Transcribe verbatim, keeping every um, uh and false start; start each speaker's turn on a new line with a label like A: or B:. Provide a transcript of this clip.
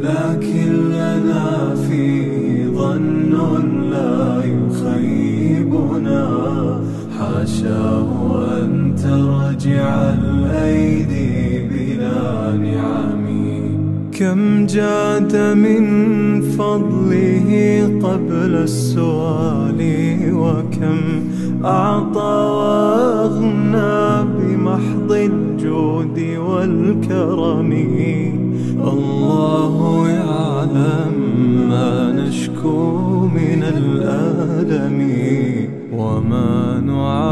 A: لكن لنا فيه ظن لا يخيبنا. حاشاه أن ترجع الأيدي بلا نعم. كم جاد من فضله قبل السؤال، وكم أعطى وأغنى بمحض الجود والكرم. الله يعلم ما نشكو من الألم وما نعاني